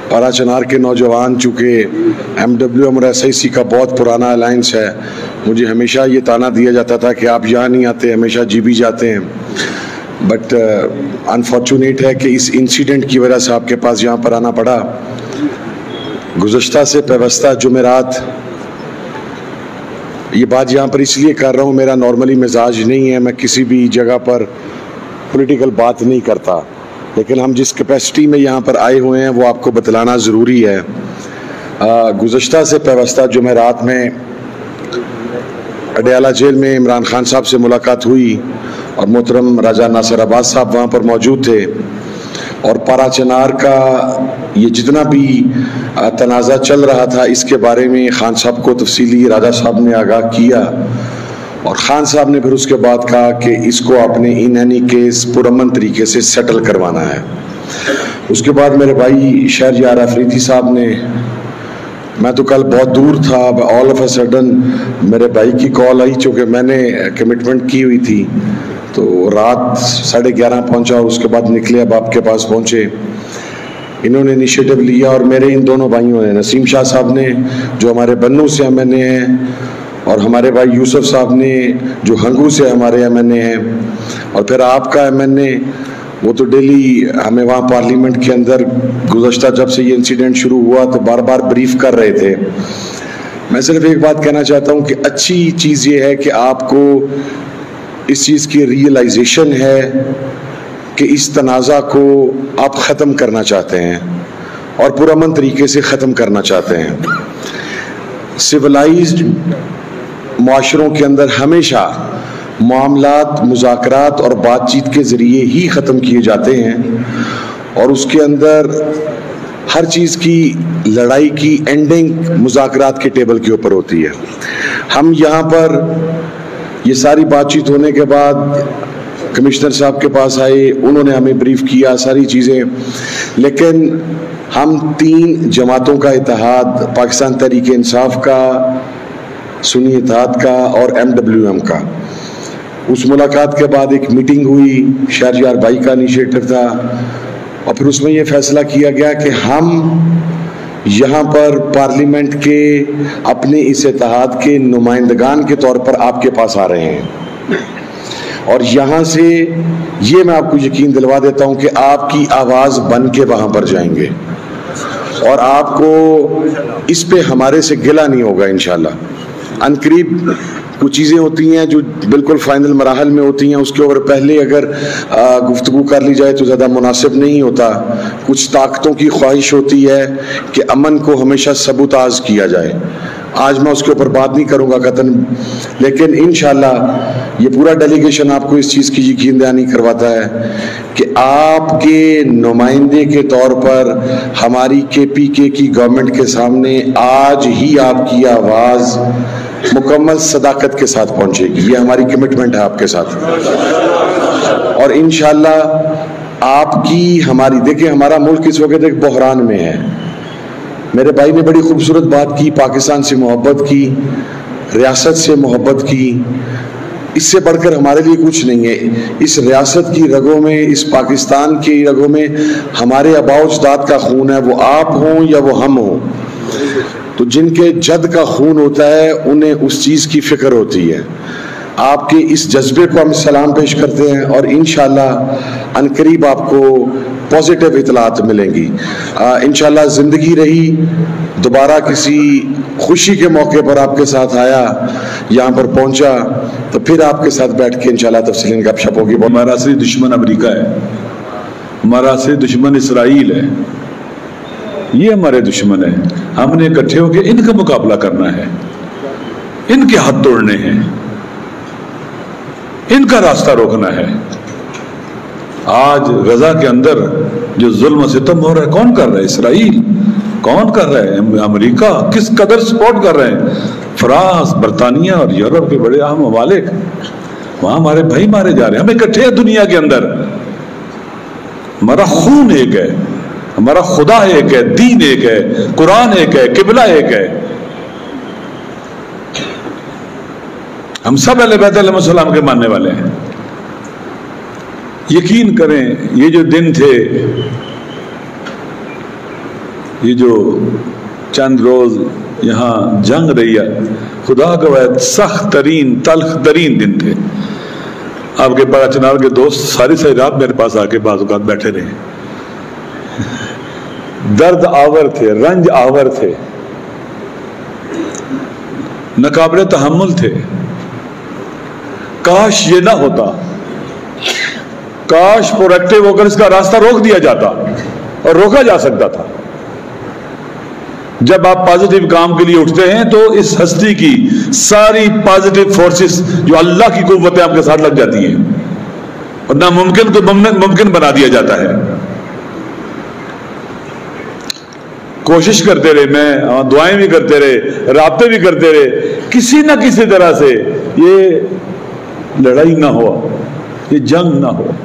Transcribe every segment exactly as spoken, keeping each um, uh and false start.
پارا چنار کے نوجوان، چونکہ ایم ڈبلیو ایم اور ایس آئی سی کا بہت پرانا الائنس ہے، مجھے ہمیشہ یہ تانا دیا جاتا تھا کہ آپ یہاں نہیں آتے، ہمیشہ جی بی جاتے ہیں. بٹ انفارچونیٹ ہے کہ اس انسیڈنٹ کی وجہ سے آپ کے پاس یہاں پر آنا پڑا. گزشتہ سے پیوستہ جمعرات، یہ بات یہاں پر اس لیے کر رہا ہوں، میرا نارملی مزاج نہیں ہے، میں کسی بھی جگہ پر پولیٹیکل بات نہیں کرتا، لیکن ہم جس کیپیسٹی میں یہاں پر آئے ہوئے ہیں وہ آپ کو بتلانا ضروری ہے. گزشتہ سے پیوستہ جمعرات میں اڈیالہ جیل میں عمران خان صاحب سے ملاقات ہوئی اور محترم راجہ ناصر عباس صاحب وہاں پر موجود تھے، اور پارا چنار کا یہ جتنا بھی تنازع چل رہا تھا اس کے بارے میں خان صاحب کو تفصیلی راجہ صاحب نے آگاہ کیا، اور خان صاحب نے پھر اس کے بعد کہا کہ اس کو اپنے ان اینی کیس پرامن طریقے سے سیٹل کروانا ہے. اس کے بعد میرے بھائی شہریار افریدی صاحب نے، میں تو کل بہت دور تھا، آل آف اے سڈن میرے بھائی کی کال آئی، چونکہ میں نے کمٹمنٹ کی ہوئی تھی، تو رات ساڑھے گیارہ پہنچا اور اس کے بعد نکلے، اب آپ کے پاس پہنچے. انہوں نے انیشیٹو لیا اور میرے ان دونوں بھائیوں نے، نسیم شاہ صاحب نے جو ہمارے بنو سے ایم این اے ہیں، اور ہمارے بھائی یوسف صاحب نے جو ہنگو سے ہمارے ایم این اے ہیں، اور پھر آپ کا ایم این اے، وہ تو ڈیلی ہمیں وہاں پارلیمنٹ کے اندر گزشتہ جب سے یہ انسیڈنٹ شروع ہوا تو بار بار بریف کر رہے تھے. میں صرف ایک بات کہنا چاہتا ہوں کہ اچھی چیز یہ ہے کہ آپ کو اس چیز کی ریئلائزیشن ہے کہ اس تنازع کو آپ ختم کرنا چاہتے ہیں اور پرامن طریقے سے ختم کرنا چاہتے ہیں. سویلائزڈ معاشروں کے اندر ہمیشہ معاملات مذاکرات اور بات چیت کے ذریعے ہی ختم کیے جاتے ہیں، اور اس کے اندر ہر چیز کی لڑائی کی اینڈنگ مذاکرات کے ٹیبل کے اوپر ہوتی ہے. ہم یہاں پر یہ ساری بات چیت ہونے کے بعد کمشنر صاحب کے پاس آئے، انہوں نے ہمیں بریف کیا ساری چیزیں، لیکن ہم تین جماعتوں کا اتحاد، پاکستان تحریک انصاف کا، سنی اتحاد کا اور ایم ڈبلیو ایم کا، اس ملاقات کے بعد ایک میٹنگ ہوئی، شہریار بھائی کا انیشیٹو تھا، اور پھر اس میں یہ فیصلہ کیا گیا کہ ہم یہاں پر پارلیمنٹ کے اپنے اس اتحاد کے نمائندگان کے طور پر آپ کے پاس آ رہے ہیں، اور یہاں سے یہ میں آپ کو یقین دلوا دیتا ہوں کہ آپ کی آواز بن کے وہاں پر جائیں گے، اور آپ کو اس پہ ہمارے سے گلہ نہیں ہوگا انشاءاللہ. ان قریب کچھ چیزیں ہوتی ہیں جو بالکل فائنل مراحل میں ہوتی ہیں، اس کے اوپر پہلے اگر گفتگو کر لی جائے تو زیادہ مناسب نہیں ہوتا. کچھ طاقتوں کی خواہش ہوتی ہے کہ امن کو ہمیشہ سبوتاژ کیا جائے. آج میں اس کے اوپر بات نہیں کروں گا قطعاً، لیکن انشاءاللہ یہ پورا ڈیلیگیشن آپ کو اس چیز کی یقین دہانی کرواتا ہے کہ آپ کے نمائندے کے طور پر ہماری کے پی کے کی گورنمنٹ کے سامنے آج ہی آپ کی آواز مکمل صداقت کے ساتھ پہنچے گی. یہ ہماری کمٹمنٹ ہے آپ کے ساتھ، اور انشاءاللہ آپ کی ہماری، دیکھیں ہمارا ملک اس وقت ایک بحران میں ہے. میرے بھائی نے بڑی خوبصورت بات کی، پاکستان سے محبت کی، ریاست سے محبت کی. اس سے بڑھ کر ہمارے لیے کچھ نہیں ہے. اس ریاست کی رگوں میں، اس پاکستان کی رگوں میں ہمارے آباء و اجداد کا خون ہے، وہ آپ ہوں یا وہ ہم ہوں. تو جن کے جد کا خون ہوتا ہے انہیں اس چیز کی فکر ہوتی ہے. آپ کے اس جذبے کو ہم سلام پیش کرتے ہیں، اور انشاءاللہ ان قریب آپ کو پازیٹیو اطلاعات ملیں گی. انشاءاللہ زندگی رہی دوبارہ کسی خوشی کے موقع پر آپ کے ساتھ آیا، یہاں پر پہنچا، تو پھر آپ کے ساتھ بیٹھ کے انشاءاللہ تفصیل گپ شپ ہوگی. ہمارا اصلی دشمن امریکہ ہے، ہمارا اصلی دشمن اسرائیل ہے، یہ ہمارے دشمن ہیں. ہم نے اکٹھے ہو کے ان کا مقابلہ کرنا ہے، ان کے ہاتھ توڑنے ہیں، ان کا راستہ روکنا ہے. آج غزہ کے اندر جو ظلم و ستم ہو رہا ہے کون کر رہا ہے؟ اسرائیل. کون کر رہا ہے؟ امریکہ. کس قدر سپورٹ کر رہے ہیں؟ فرانس، برطانیہ اور یورپ کے بڑے اہم ممالک. وہاں ہمارے بھائی مارے جا رہے ہیں. ہم اکٹھے ہیں دنیا کے اندر. ہمارا خون ایک ہے، ہمارا خدا ایک ہے، دین ایک ہے، قرآن ایک ہے، قبلہ ایک ہے. ہم سب اہل بیت علیہ السلام کے ماننے والے ہیں. یقین کریں یہ جو دن تھے یہ جو چند روز یہاں جنگ رہی ہے، خدا کا وعد سخت ترین تلخ ترین دن تھے. آپ کے پاڑا چنار کے دوست ساری ساری رات میرے پاس آ کے بعض اوقات بیٹھے رہے. درد آور تھے، رنج آور تھے، ناقابل تحمل تھے. کاش یہ نہ ہوتا، کاش پروڈکٹیو ہو کر اس کا راستہ روک دیا جاتا، اور روکا جا سکتا تھا. جب آپ پازیٹیو کام کے لیے اٹھتے ہیں تو اس ہستی کی ساری پازیٹیو فورسز جو اللہ کی قوتیں آپ کے ساتھ لگ جاتی ہیں، اور ناممکن کو ممکن بنا دیا جاتا ہے. کوشش کرتے رہے، میں دعائیں بھی کرتے رہے، رابطے بھی کرتے رہے، کسی نہ کسی طرح سے یہ لڑائی نہ ہو، یہ جنگ نہ ہو.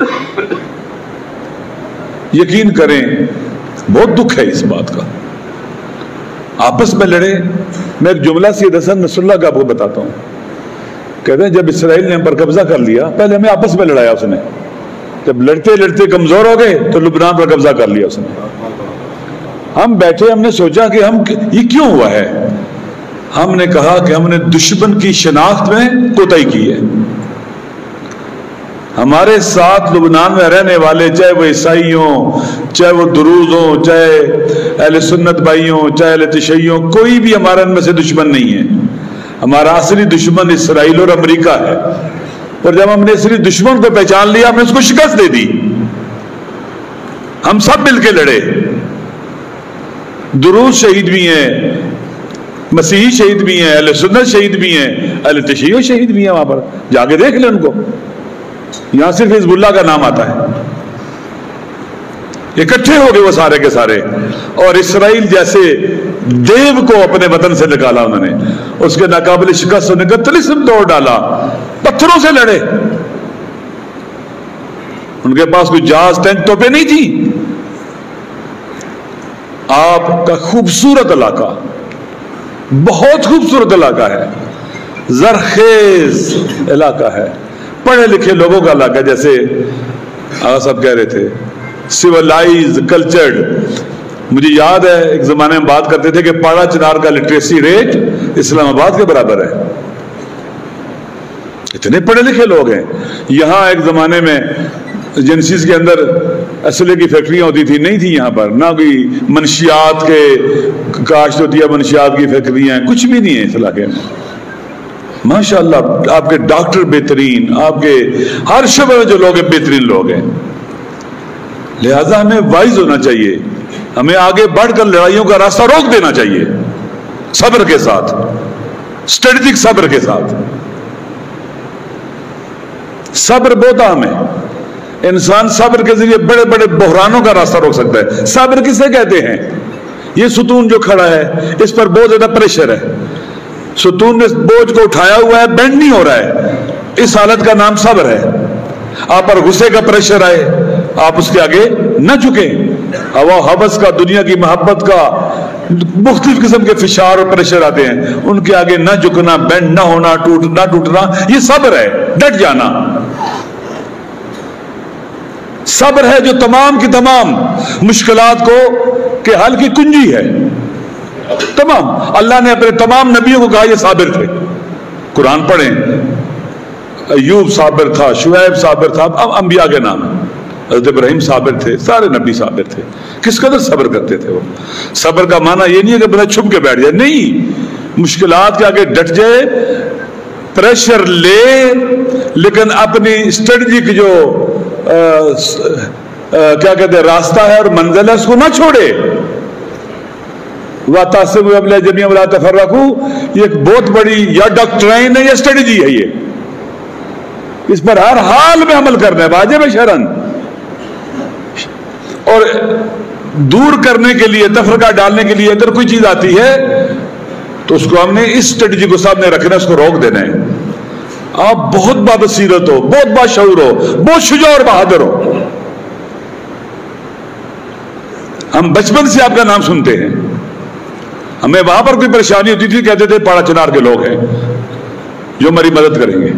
یقین کریں بہت دکھ ہے اس بات کا. آپس میں لڑے. میں ایک جملہ سید حسن نصر اللہ کا آپ کو بتاتا ہوں. کہتے ہیں جب اسرائیل نے ہم پر قبضہ کر لیا، پہلے ہمیں آپس میں لڑایا اس نے. جب لڑتے لڑتے کمزور ہو گئے تو لبنان پر قبضہ کر لیا اس نے. ہم بیٹھے، ہم نے سوچا کہ ہم یہ کیوں ہوا ہے. ہم نے کہا کہ ہم نے دشمن کی شناخت میں کوتاہی کی ہے. ہمارے ساتھ لبنان میں رہنے والے، چاہے وہ عیسائی ہوں، چاہے وہ دروز ہوں، چاہے اہل سنت بھائی ہوں، چاہے اہل تشیع ہوں، کوئی بھی ہمارے ان میں سے دشمن نہیں ہے. ہمارا اصلی دشمن اسرائیل اور امریکہ ہے. اور جب ہم نے اصلی دشمن کو پہچان لیا، ہم نے اس کو شکست دے دی. ہم سب مل کے لڑے. دروز شہید بھی ہیں، مسیحی شہید بھی ہیں، اہل سنت شہید بھی ہیں، اہل تشیع شہید بھی ہیں. وہاں پر جا کے دیکھ لیں ان کو. یہاں صرف حزب اللہ کا نام آتا ہے. اکٹھے ہو گئے وہ سارے کے سارے، اور اسرائیل جیسے دیو کو اپنے وطن سے نکالا انہوں نے. اس کے ناقابل شکست ہونے کا طلسم توڑ ڈالا. پتھروں سے لڑے. ان کے پاس کوئی جہاز ٹینک توپیں نہیں تھی. آپ کا خوبصورت علاقہ، بہت خوبصورت علاقہ ہے، زرخیز علاقہ ہے، پڑھے لکھے لوگوں کا علاقہ، جیسے آغا صاحب کہہ رہے تھے، سیولائز کلچرڈ. مجھے یاد ہے ایک زمانے میں بات کرتے تھے کہ پاڑا چنار کا لٹریسی ریٹ اسلام آباد کے برابر ہے. اتنے پڑھے لکھے لوگ ہیں. یہاں ایک زمانے میں ایجنسیز کے اندر اسلحے کی فیکٹریاں ہوتی تھی، نہیں تھی یہاں پر. نہ کوئی منشیات کے کاشت ہوتی ہے، منشیات کی فیکٹریاں، کچھ بھی نہیں ہے اس علاقے میں. ماشاءاللہ آپ کے ڈاکٹر بہترین، آپ کے ہر شعبے میں جو لوگ ہیں بہترین لوگ ہیں. لہذا ہمیں وائز ہونا چاہیے. ہمیں آگے بڑھ کر لڑائیوں کا راستہ روک دینا چاہیے، صبر کے ساتھ، اسٹریٹجک صبر کے ساتھ. صبر بہت اہم ہے. انسان صبر کے ذریعے بڑے بڑے بحرانوں کا راستہ روک سکتا ہے. صبر کسے کہتے ہیں؟ یہ ستون جو کھڑا ہے اس پر بہت زیادہ پریشر ہے. ستون نے بوجھ کو اٹھایا ہوا ہے، بینڈ نہیں ہو رہا ہے. اس حالت کا نام صبر ہے. آپ پر غصے کا پریشر آئے، آپ اس کے آگے نہ جھکیں. ہوا حوث کا، دنیا کی محبت کا، مختلف قسم کے فشار اور پریشر آتے ہیں، ان کے آگے نہ جھکنا، بینڈ نہ ہونا، ٹوٹ نہ ٹوٹنا، یہ صبر ہے. ڈٹ جانا صبر ہے، جو تمام کی تمام مشکلات کو کے حل کی کنجی ہے. تمام اللہ نے اپنے تمام نبیوں کو کہا یہ صابر تھے. قرآن پڑھیں، ایوب صابر تھا، شعیب صابر تھا، اب انبیاء کے نام ہیں. حضرت ابراہیم صابر تھے، سارے نبی صابر تھے. کس قدر صبر کرتے تھے وہ. صبر کا معنی یہ نہیں ہے کہ بندہ چھپ کے بیٹھ جائے، نہیں، مشکلات کے آگے ڈٹ جائے، پریشر لے، لیکن اپنی اسٹریٹجک جو آ, آ, کیا کہتے ہیں راستہ ہے اور منزل ہے اس کو نہ چھوڑے. وَتَعْصِمُوا بِاللَّهِ جَمِيعًا وَلَا تَفَرَّقُوا، یہ ایک بہت بڑی یا ڈاکٹرائن ہے یا اسٹریٹجی ہے. یہ اس پر ہر حال میں عمل کرنا ہے، واجب شرعن. اور دور کرنے کے لیے، تفرقہ ڈالنے کے لیے اگر کوئی چیز آتی ہے تو اس کو ہم نے اس اسٹریٹجی کو سامنے رکھنا ہے، اس کو روک دینا ہے. آپ بہت بابصیرت ہو، بہت باشعور ہو، بہت شجاع اور بہادر ہو. ہم بچپن سے آپ کا نام سنتے ہیں. ہمیں وہاں پر کوئی پریشانی ہوتی تھی، کہتے تھے پاڑا چنار کے لوگ ہیں جو ہماری مدد کریں گے.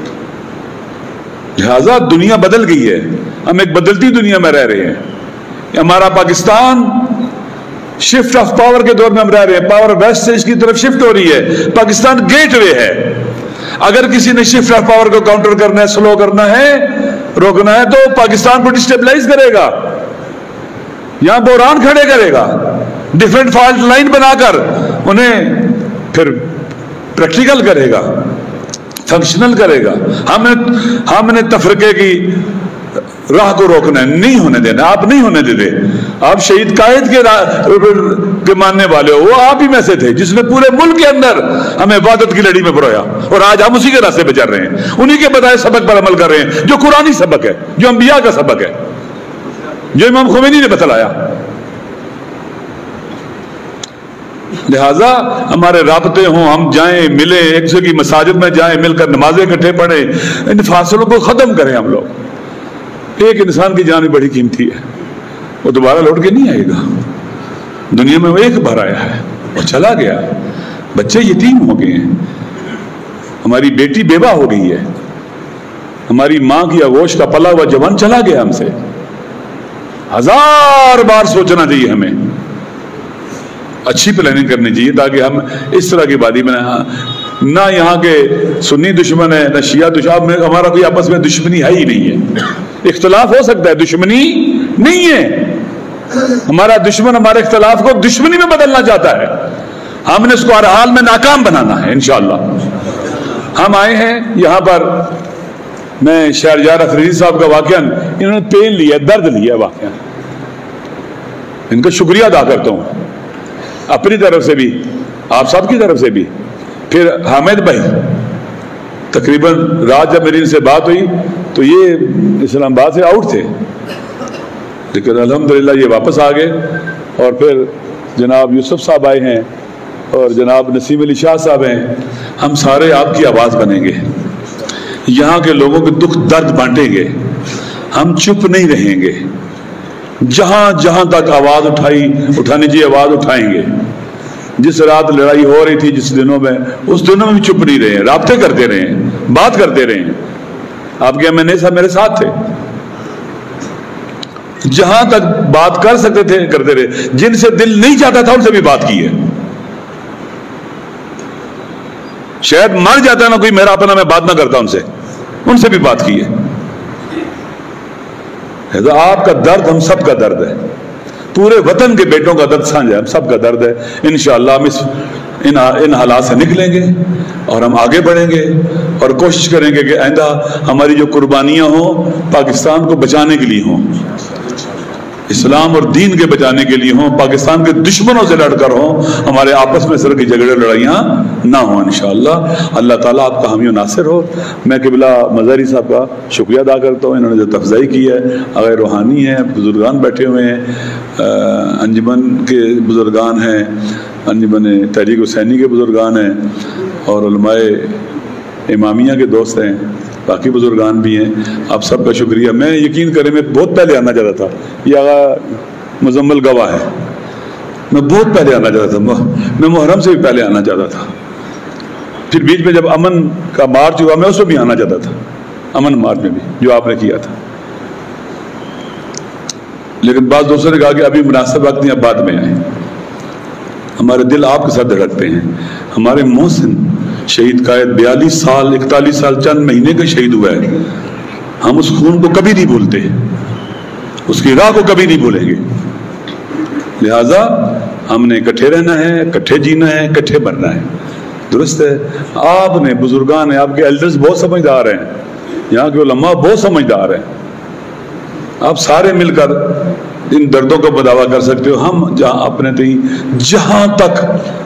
لہذا دنیا بدل گئی ہے، ہم ایک بدلتی دنیا میں رہ رہے ہیں. ہمارا پاکستان شفٹ آف پاور کے دور میں ہم رہ رہے ہیں. پاور ویسٹ سے اس کی طرف شفٹ ہو رہی ہے. پاکستان گیٹ وے ہے. اگر کسی نے شفٹ آف پاور کو کاؤنٹر کرنا ہے, سلو کرنا ہے, روکنا ہے, تو پاکستان کو ڈسٹیبلائز کرے گا, یہاں بحران کھڑے کرے گا, ڈیفرنٹ فالٹ لائن بنا کر انہیں پھر پریکٹیکل کرے گا, فنکشنل کرے گا. ہم نے ہم نے تفرقے کی راہ کو روکنا ہے, نہیں ہونے دینا. آپ نہیں ہونے دیتے. آپ شہید قائد کے کے ماننے والے ہو. وہ آپ ہی میں سے تھے جس نے پورے ملک کے اندر ہمیں عبادت کی لڑی میں پرویا, اور آج ہم اسی کے راستے پہ چل رہے ہیں, انہی کے بتائے سبق پر عمل کر رہے ہیں, جو قرآنی سبق ہے, جو انبیاء کا سبق ہے, جو امام خمینی نے بتلایا. لہذا ہمارے رابطے ہوں, ہم جائیں ملیں, ایک دوسرے کی مساجد میں جائیں, مل کر نمازیں اکٹھے پڑھیں, ان فاصلوں کو ختم کریں. ہم لوگ, ایک انسان کی جان بڑی قیمتی ہے, وہ دوبارہ لوٹ کے نہیں آئے گا. دنیا میں وہ ایک بار آیا ہے, وہ چلا گیا. بچے یتیم ہو گئے ہیں, ہماری بیٹی بیوہ ہو گئی ہے, ہماری ماں کی آغوش کا پلا ہوا جوان چلا گیا ہم سے. ہزار بار سوچنا چاہیے ہمیں, اچھی پلاننگ کرنی چاہیے تاکہ ہم اس طرح کی باتیں بنائیں. نہ یہاں کے سنی دشمن ہے, نہ شیعہ دشمن, ہمارا کوئی آپس میں دشمنی ہے ہی نہیں ہے. اختلاف ہو سکتا ہے, دشمنی نہیں ہے. ہمارا دشمن ہمارے اختلاف کو دشمنی میں بدلنا چاہتا ہے. ہم نے اس کو ہر حال میں ناکام بنانا ہے انشاءاللہ. ہم آئے ہیں یہاں پر, میں شہریار افریدی صاحب کا واقعہ, انہوں نے پین لیا, درد لیا واقعہ, ان کا شکریہ ادا کرتا ہوں اپنی طرف سے بھی, آپ سب کی طرف سے بھی. پھر حامد بھائی, تقریباً رات جب میری ان سے بات ہوئی تو یہ اسلام آباد سے آؤٹ تھے, لیکن الحمدللہ یہ واپس آ گئے. اور پھر جناب یوسف صاحب آئے ہیں, اور جناب نسیم علی شاہ صاحب ہیں. ہم سارے آپ کی آواز بنیں گے, یہاں کے لوگوں کے دکھ درد بانٹیں گے. ہم چپ نہیں رہیں گے, جہاں جہاں تک آواز اٹھائی اٹھانی چاہیے آواز اٹھائیں گے. جس رات لڑائی ہو رہی تھی, جس دنوں میں, اس دنوں میں بھی چپ نہیں رہے, رابطے کرتے رہے, بات کرتے رہے. آپ کے ایم این اے صاحب میرے ساتھ تھے, جہاں تک بات کر سکتے تھے کرتے رہے. جن سے دل نہیں چاہتا تھا ان سے بھی بات کی ہے. شاید مر جاتا نا کوئی میرا اپنا, میں بات نہ کرتا ان سے, ان سے بھی بات کی ہے. آپ کا درد ہم سب کا درد ہے, پورے وطن کے بیٹوں کا درد سانجھا ہے, ہم سب کا درد ہے. انشاءاللہ ہم اس ان ان حالات سے نکلیں گے اور ہم آگے بڑھیں گے, اور کوشش کریں گے کہ آئندہ ہماری جو قربانیاں ہوں پاکستان کو بچانے کے لیے ہوں, اسلام اور دین کے بچانے کے لیے ہوں, پاکستان کے دشمنوں سے لڑ کر ہوں, ہمارے آپس میں سر کی جھگڑے لڑائیاں نہ ہوں انشاءاللہ. اللہ تعالیٰ آپ کا حامی و ناصر ہو. میں قبلہ مظہری صاحب کا شکریہ ادا کرتا ہوں, انہوں نے جو تفضائی کی ہے. اگر روحانی ہیں, بزرگان بیٹھے ہوئے ہیں, انجمن کے بزرگان ہیں, انجمن تحریک حسینی کے بزرگان ہیں, اور علماء امامیہ کے دوست ہیں, باقی بزرگان بھی ہیں. آپ سب کا شکریہ. میں یقین کریں میں بہت پہلے آنا چاہتا تھا, یہ آغا مزمل گواہ ہے, میں بہت پہلے آنا چاہتا تھا, میں محرم سے بھی پہلے آنا چاہتا تھا. پھر بیچ میں جب امن کا مارچ ہوا میں اس میں بھی آنا چاہتا تھا, امن مارچ میں بھی جو آپ نے کیا تھا. لیکن بعض دوستوں نے کہا کہ ابھی مناسب وقت نہیں, اب بعد میں آئیں. ہمارے دل آپ کے ساتھ دھڑکتے ہیں. ہمارے محسن شہید قائد بیالیس سال اکتالیس سال چند مہینے کا شہید ہوا ہے. ہم اس خون کو کبھی نہیں بھولتے, اس کی راہ کو کبھی نہیں بھولیں گے. لہذا ہم نے اکٹھے رہنا ہے, اکٹھے جینا ہے, اکٹھے مرنا ہے. درست ہے, آپ نے بزرگان ہیں, آپ کے ایلڈرز بہت سمجھدار ہیں, یہاں کے علماء بہت سمجھدار ہیں. آپ سارے مل کر ان دردوں کو بداوا کر سکتے ہو. ہم جہاں اپنے تئیں جہاں تک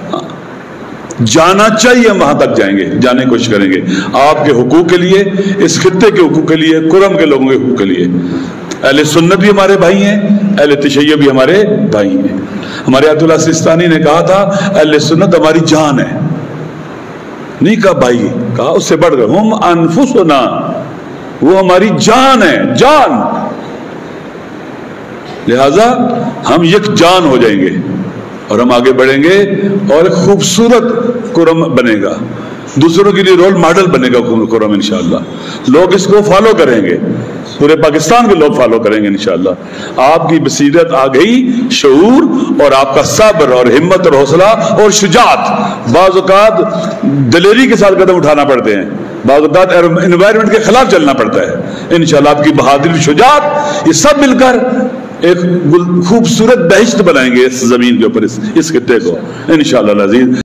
جانا چاہیے ہم وہاں تک جائیں گے, جانے کی کوشش کریں گے, آپ کے حقوق کے لیے, اس خطے کے حقوق کے لیے, کرم کے لوگوں کے حقوق کے لیے. اہل سنت بھی ہمارے بھائی ہیں, اہل تشیع بھی ہمارے بھائی ہیں. ہمارے آیت اللہ سستانی نے کہا تھا اہل سنت ہماری جان ہے, نہیں کہا بھائی, کہا اس سے بڑھ کر ہم انفسنا, وہ ہماری جان ہے, جان. لہذا ہم یک جان ہو جائیں گے اور ہم آگے بڑھیں گے, اور ایک خوبصورت کرم بنے گا. دوسروں کے لیے رول ماڈل بنے گا قرآن انشاءاللہ. لوگ اس کو فالو کریں گے, پورے پاکستان کے لوگ فالو کریں گے انشاءاللہ. آپ کی بصیرت آ گئی, شعور, اور آپ کا صبر اور ہمت اور حوصلہ اور شجاعت. بعض اوقات دلیری کے ساتھ قدم اٹھانا پڑتے ہیں, بعض اوقات انوائرمنٹ کے خلاف چلنا پڑتا ہے. انشاءاللہ آپ کی بہادری, شجاعت, یہ سب مل کر ایک خوبصورت بہشت بنائیں گے اس زمین کے اوپر, اس, اس خطے کو انشاءاللہ العزیز.